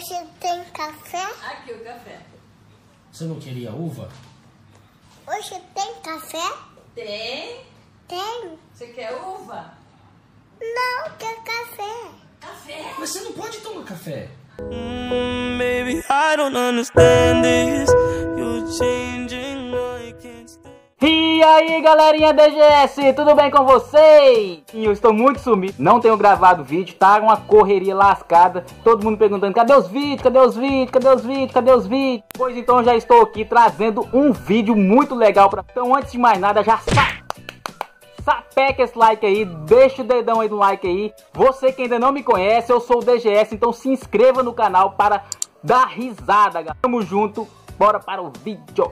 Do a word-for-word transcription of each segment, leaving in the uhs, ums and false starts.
Você tem café? Aqui o café. Você não queria uva? Você tem café? Tem? Tem. Você quer uva? Não, quer café. Café? Mas você não pode tomar café. Mm, baby, I don't understand this. You're changing, I can't stand. E aí galerinha D G S, tudo bem com vocês? Eu estou muito sumido, não tenho gravado vídeo, tá uma correria lascada. Todo mundo perguntando, cadê os vídeos, cadê os vídeos, cadê os vídeos, cadê os vídeos? Pois então já estou aqui trazendo um vídeo muito legal pra... Então antes de mais nada, já sa... sapeca esse like aí, deixa o dedão aí no like aí. Você que ainda não me conhece, eu sou o D G S, então se inscreva no canal para dar risada, galera. Tamo junto, bora para o vídeo.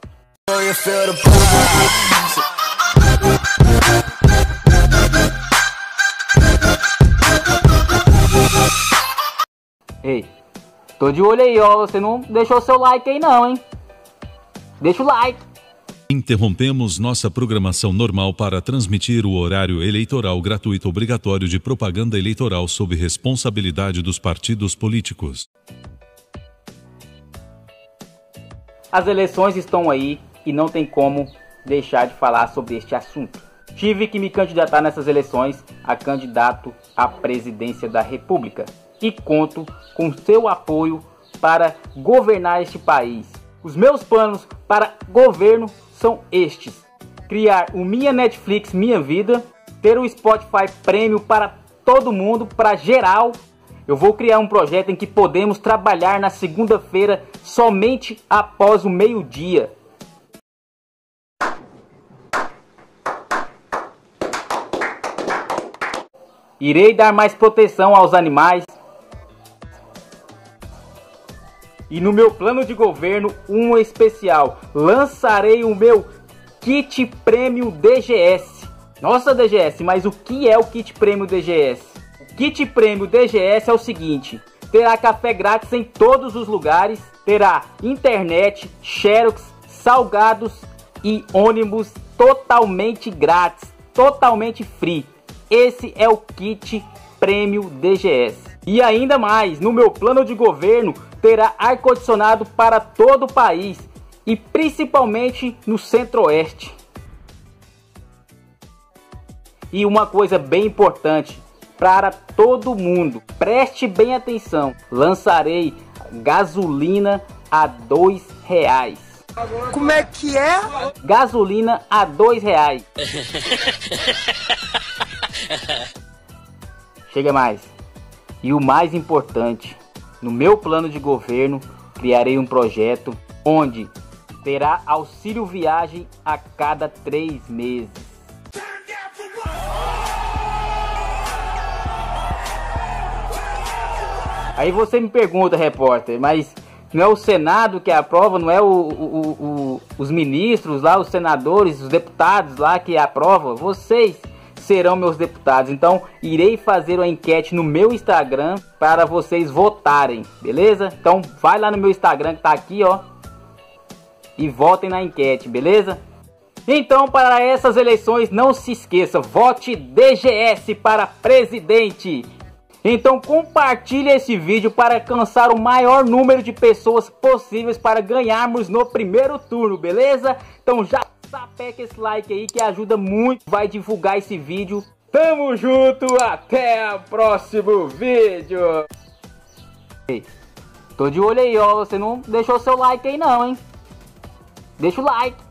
Ei, tô de olho aí, ó. Você não deixou seu like aí não, hein? Deixa o like. Interrompemos nossa programação normal para transmitir o horário eleitoral gratuito obrigatório de propaganda eleitoral sob responsabilidade dos partidos políticos. As eleições estão aí e não tem como deixar de falar sobre este assunto. Tive que me candidatar nessas eleições a candidato à presidência da República e conto com seu apoio para governar este país. Os meus planos para governo são estes: criar o Minha Netflix Minha Vida, ter o Spotify Premium para todo mundo, para geral. Eu vou criar um projeto em que podemos trabalhar na segunda-feira somente após o meio-dia. Irei dar mais proteção aos animais. E no meu plano de governo, um especial. Lançarei o meu Kit Premium D G S. Nossa, D G S, mas o que é o Kit Premium D G S? O Kit Premium D G S é o seguinte: terá café grátis em todos os lugares, terá internet, xerox, salgados e ônibus totalmente grátis, totalmente free. Esse é o Kit Premium D G S. E ainda mais, no meu plano de governo terá ar-condicionado para todo o país e principalmente no centro-oeste. E uma coisa bem importante para todo mundo, preste bem atenção: lançarei gasolina a dois reais. Como é que é? Gasolina a dois reais. Chega mais. E o mais importante, no meu plano de governo, criarei um projeto onde terá auxílio viagem a cada três meses. Aí você me pergunta, repórter, mas não é o Senado que aprova, não é o, o, o, os ministros lá, os senadores, os deputados lá que aprovam? Vocês serão meus deputados, então irei fazer uma enquete no meu Instagram para vocês votarem, beleza? Então vai lá no meu Instagram que tá aqui, ó, e votem na enquete, beleza? Então para essas eleições não se esqueça, vote D G S para presidente. Então compartilhe esse vídeo para alcançar o maior número de pessoas possíveis para ganharmos no primeiro turno, beleza? Então já sapeca esse like aí que ajuda muito, vai divulgar esse vídeo. Tamo junto, até o próximo vídeo. Ei, tô de olho aí, ó, você não deixou seu like aí não, hein? Deixa o like.